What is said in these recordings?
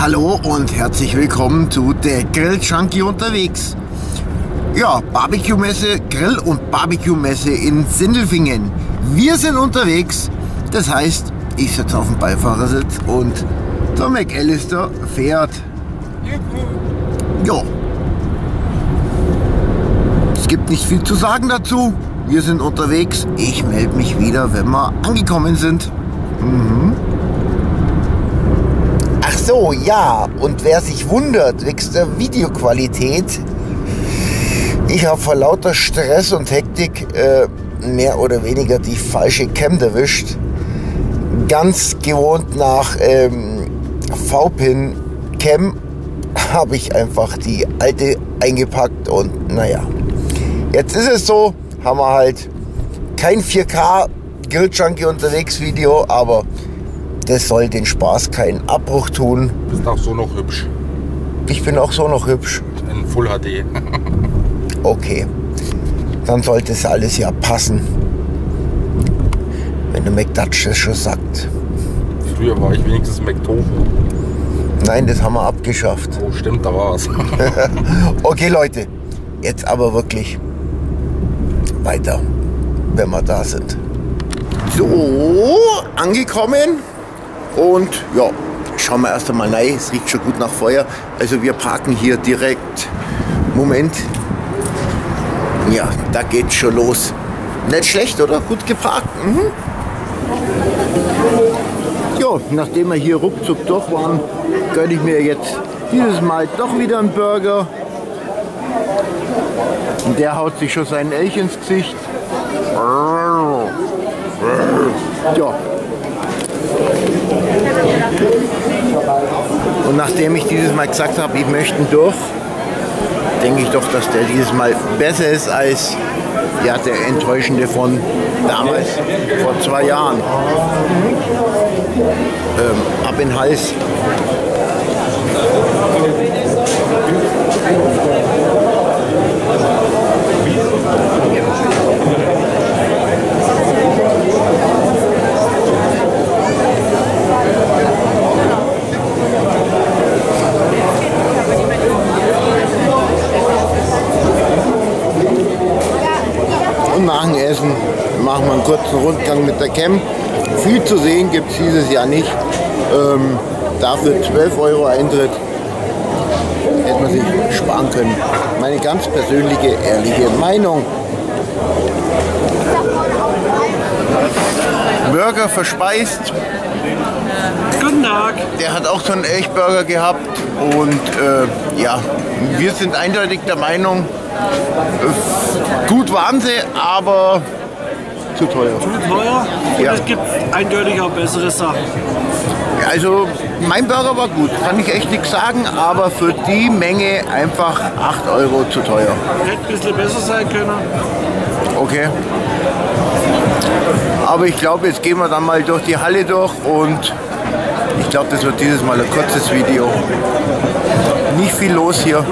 Hallo und herzlich willkommen zu der Grill Junkie unterwegs. Ja, Barbecue-Messe, Grill- und Barbecue-Messe in Sindelfingen. Wir sind unterwegs, das heißt, ich sitze auf dem Beifahrersitz und der McAllister fährt. Ja. Es gibt nicht viel zu sagen dazu. Wir sind unterwegs. Ich melde mich wieder, wenn wir angekommen sind. Ach so, ja. Und wer sich wundert, wegen der Videoqualität, ich habe vor lauter Stress und Hektik mehr oder weniger die falsche Cam erwischt. Ganz gewohnt nach V-Pin Cam habe ich einfach die alte eingepackt und naja. Jetzt ist es so, haben wir halt kein 4K Grill Junkie unterwegs Video, aber das soll den Spaß keinen Abbruch tun. Du bist auch so noch hübsch. Ich bin auch so noch hübsch. In Full HD. Okay, dann sollte es alles ja passen, wenn der McDutch das schon sagt. Früher war ich wenigstens McTofu. Nein, das haben wir abgeschafft. Oh, stimmt, da war's. Okay, Leute, jetzt aber wirklich weiter, wenn wir da sind. So, angekommen und ja, schauen wir erst einmal rein. Es riecht schon gut nach Feuer. Also wir parken hier direkt. Moment. Ja, da geht's schon los. Nicht schlecht, oder? Gut geparkt. Ja, nachdem wir hier ruckzuck durch waren, gönne ich mir jetzt dieses Mal doch wieder einen Burger. Und der haut sich schon seinen Elch ins Gesicht. Ja. Und nachdem ich dieses Mal gesagt habe, ich möchte ihn durch, denke ich doch, dass der dieses Mal besser ist als ja, der enttäuschende von damals, vor 2 Jahren. Ab in den Hals. Und nach dem Essen machen wir einen kurzen Rundgang mit der Cam. Viel zu sehen gibt es dieses Jahr nicht. Dafür 12 € Eintritt hätte man sich sparen können. Meine ganz persönliche, ehrliche Meinung. Burger verspeist. Guten Tag. Der hat auch so einen Elchburger gehabt und ja, wir sind eindeutig der Meinung, gut waren sie, aber zu teuer. Zu teuer? Und Ja. es gibt eindeutig auch bessere Sachen. Also mein Burger war gut, kann ich echt nichts sagen, aber für die Menge einfach 8 € zu teuer. Hätte ein bisschen besser sein können. Okay. Aber ich glaube, jetzt gehen wir dann mal durch die Halle durch und ich glaube, das wird dieses Mal ein kurzes Video. Nicht viel los hier.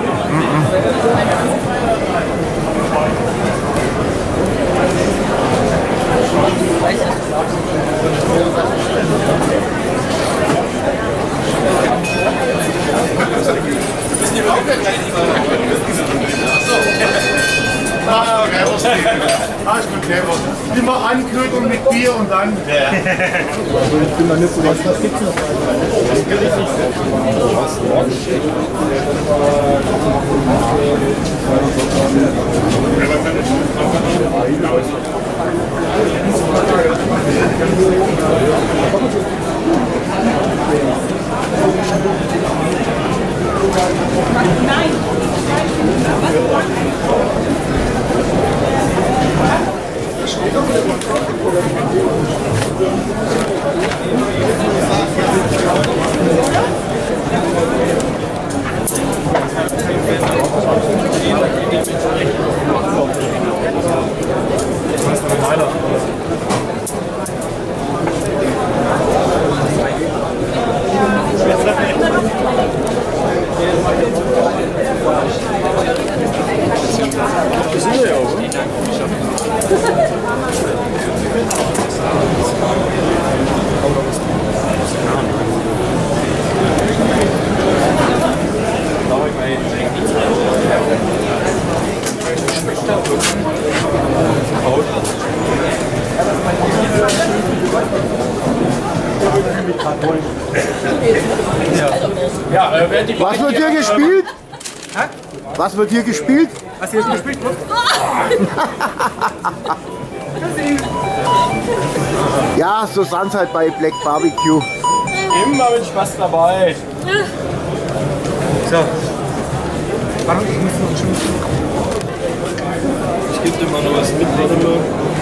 Alles gut, clever. Immer Ankündigung mit Bier und dann. Ich bin da nicht so ganz verpixelt. Nein. Was wird hier gespielt? Was wird hier gespielt? Hast du hier gespielt? Ja, so sind halt bei Black Barbecue. Immer mit Spaß dabei. So. Ich gebe dir mal noch was mit, warte mal.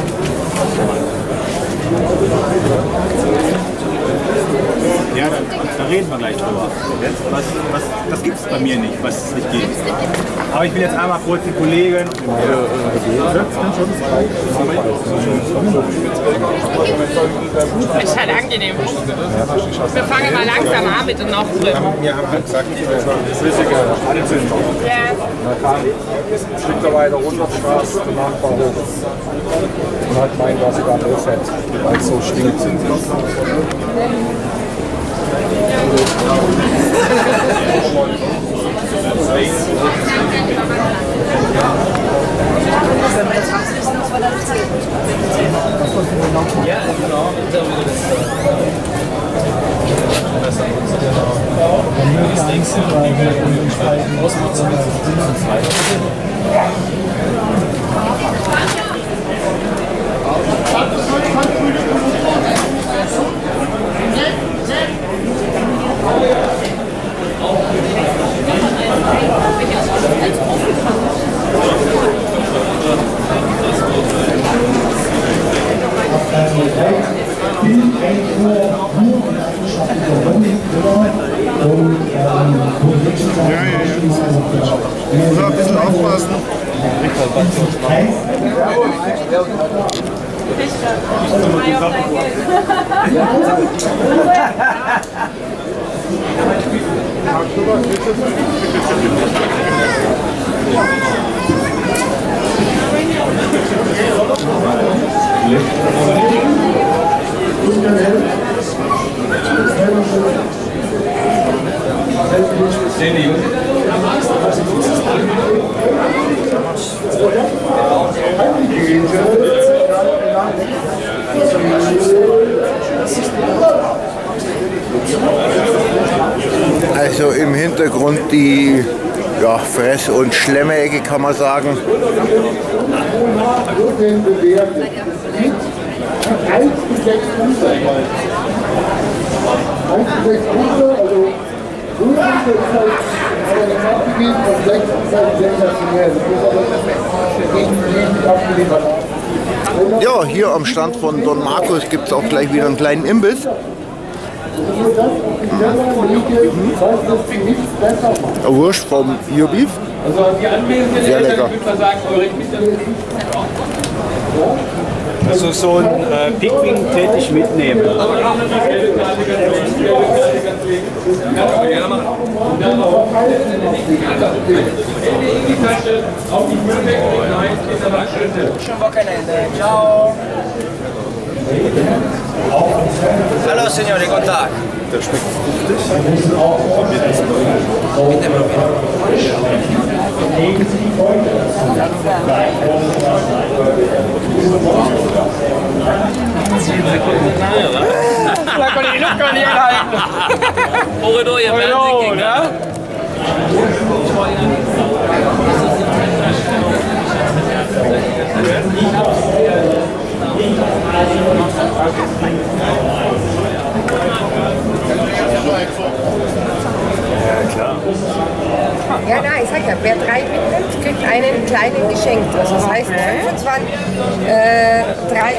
Ja, da reden wir gleich drüber. Das gibt es bei mir nicht, was es nicht gibt. Aber ich will jetzt einmal kurz die Kollegen. Ist halt angenehm. Wir fangen mal langsam an mit den Nachdrücken. Wir haben halt gesagt, flüssige Anzündung. Ja. Ein Stück da weiter runter, Straße, der Nachbar hoch. Und halt mein Gas gar nicht fett, weil es so stinkt. Muss ein bisschen aufpassen. Also im Hintergrund die Fress- und Schlemmerecke, kann man sagen. Ja, hier am Stand von Don Marcos gibt es auch gleich wieder einen kleinen Imbiss. Wurst vom Biobeef. Sehr lecker. Also so ein Pickwing täte ich mitnehmen. Ciao. Hallo Signori, guten Tag. Der schmeckt fruchtig. Bitte probieren. Da kann ich die Luft gar nicht anhalten. Corridor, ihr Fernsehen, ne? Ja, nein, ich sag ja, wer 3 mitnimmt, kriegt einen kleinen geschenkt. Also das heißt 25, 3.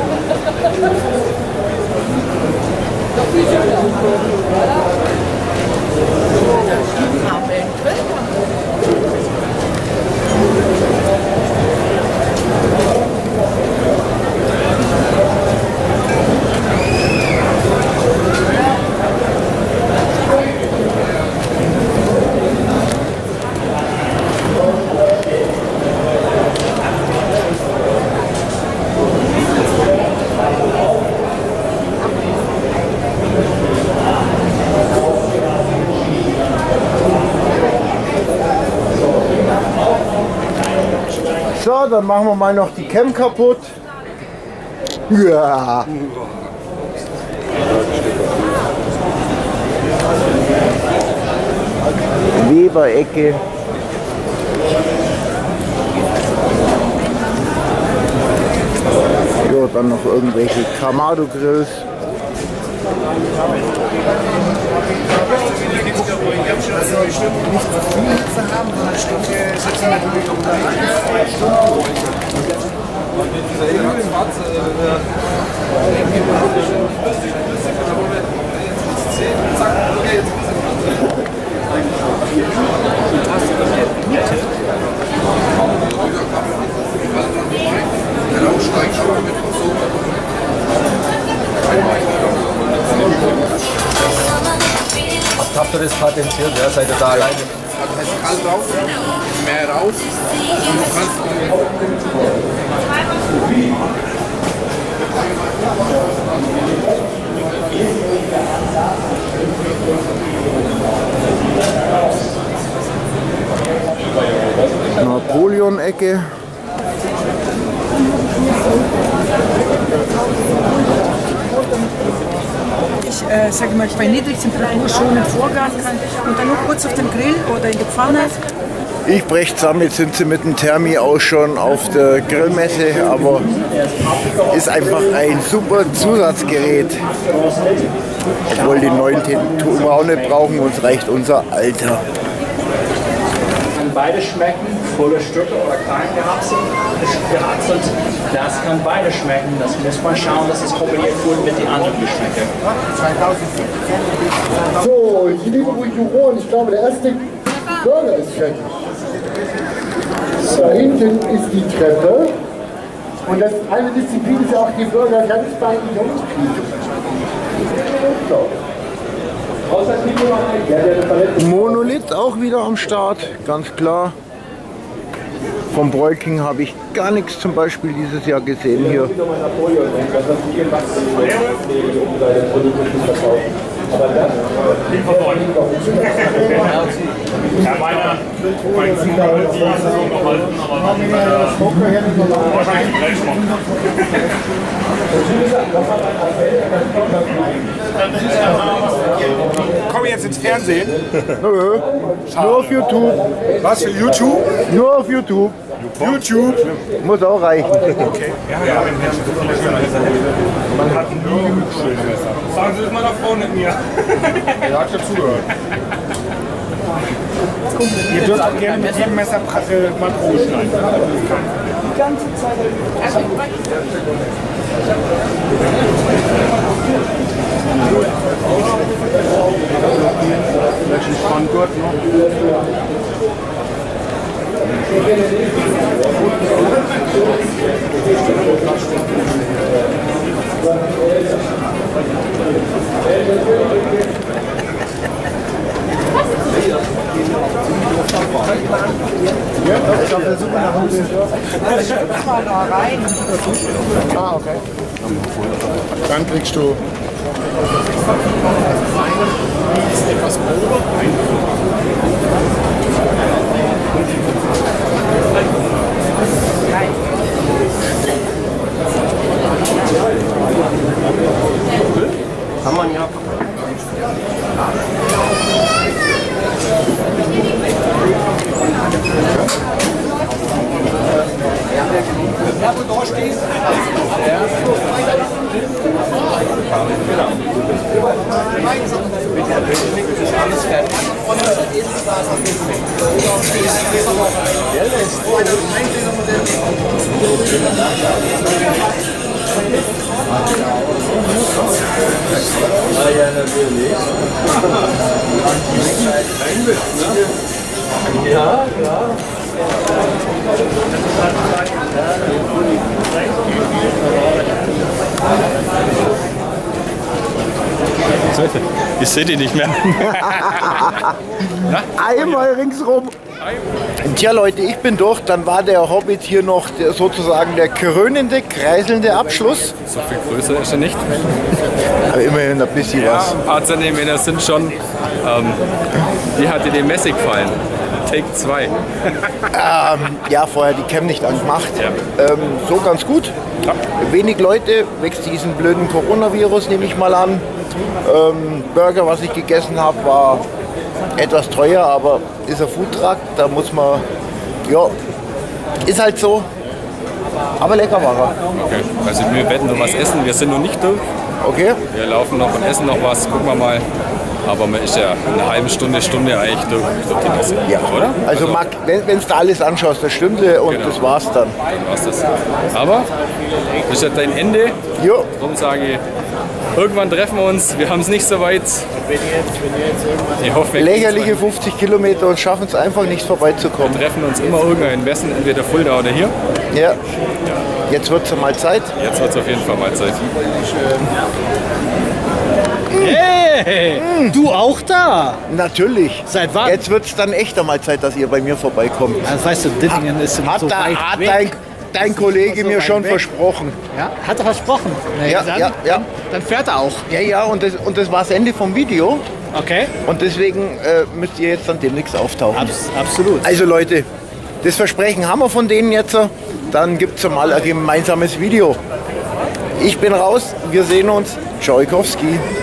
So, dann machen wir mal noch die Cam kaputt. Ja. Weber-Ecke. Ja, dann noch irgendwelche Kamado-Grills. Habt ihr das patentiert? Ja, seid ihr da alleine? Also es ist kalt drauf, mehr raus und du kannst Napoleon-Ecke. Ich sage mal, bei Niedrigtemperatur schonend vorgaren kann und dann nur kurz auf dem Grill oder in der Pfanne. Ich breche zusammen, jetzt sind sie mit dem Thermi auch schon auf der Grillmesse, aber ist einfach ein super Zusatzgerät. Obwohl die neuen tun wir auch nicht brauchen, uns reicht unser alter. Kann beides schmecken, volle Stücke oder klein gehackselt. Das kann beides schmecken, das muss man schauen, dass es kombiniert wird mit den anderen Geschmäcken. So, die lieben Juroren, ich glaube, der erste Burger ist fertig. Da hinten ist die Treppe. Und das eine Disziplin ist ja auch, die Burger ganz beinig hochkriegen. Monolith auch wieder am Start, ganz klar. Vom Bräuking habe ich gar nichts zum Beispiel dieses Jahr gesehen hier. Ja, mein Zimmer wird die Saison noch halten, aber wahrscheinlich gleich machen. Komm jetzt ins Fernsehen? Nö, nur auf YouTube. Was für YouTube? Nur auf YouTube. YouTube? Muss auch reichen. Okay. Ja, wenn Menschen so viele schöne Messer hätten. Man hat nie schöne Messer. Sagen Sie das meiner Frau nicht mir. Er hat ja zugehört. Ihr dürft auch gerne mit jedem Messer mal Probe schneiden. Die ganze Zeit. Welchen Spanngurt noch? Ja, ich glaube, der sucht nach Hause. Mal da rein. Ah, okay. Dann kriegst du. Etwas grober. Kann man ja. Ja, wo du stehst. Alles fertig. Ja, natürlich. Ja, klar. Ich sehe die nicht mehr. Einmal ringsrum. Tja Leute, ich bin durch. Dann war der Hobbit hier noch sozusagen der krönende, kreiselnde Abschluss. So viel größer ist er nicht. Aber immerhin ein bisschen was. Ein paar Zentimeter sind schon. Wie hat dir die Messe gefallen? Take 2. Ja, vorher die Cam nicht angemacht. Ja. So ganz gut. Ja. Wenig Leute, wächst diesen blöden Coronavirus, nehme ich mal an. Burger, was ich gegessen habe, war etwas teuer, aber ist ein Foodtruck, da muss man, ja, ist halt so. Aber lecker war er. Okay, also wir werden noch was essen, wir sind noch nicht durch. Okay. Wir laufen noch und essen noch was, gucken wir mal. Aber man ist ja eine halbe Stunde eigentlich durch die Messe, ja. Oder? Also Marc, wenn du da alles anschaust, eine Stunde und genau. Das war's dann. Dann war's das. Aber das ist ja dein Ende. Ja. Darum sage ich, irgendwann treffen wir uns. Wir haben es nicht so weit. Ich hoffe, lächerliche 50 Kilometer und schaffen es einfach nicht vorbeizukommen. Wir treffen uns immer irgendwo in Messen, entweder Fulda oder hier. Ja. Jetzt wird es mal Zeit. Jetzt wird es auf jeden Fall mal Zeit. Hey, du auch da? Natürlich. Seit wann? Jetzt wird es dann echt einmal Zeit, dass ihr bei mir vorbeikommt. Also weißt du, Dittingen ist so weit weg. Dein Kollege mir schon versprochen. Ja, hat er versprochen? Nee, ja, dann fährt er auch. Ja, und das war das Ende vom Video. Okay. Und deswegen müsst ihr jetzt dann demnächst auftauchen. Absolut. Also Leute, das Versprechen haben wir von denen jetzt. Dann gibt es mal ein gemeinsames Video. Ich bin raus, wir sehen uns. Tschaikowski.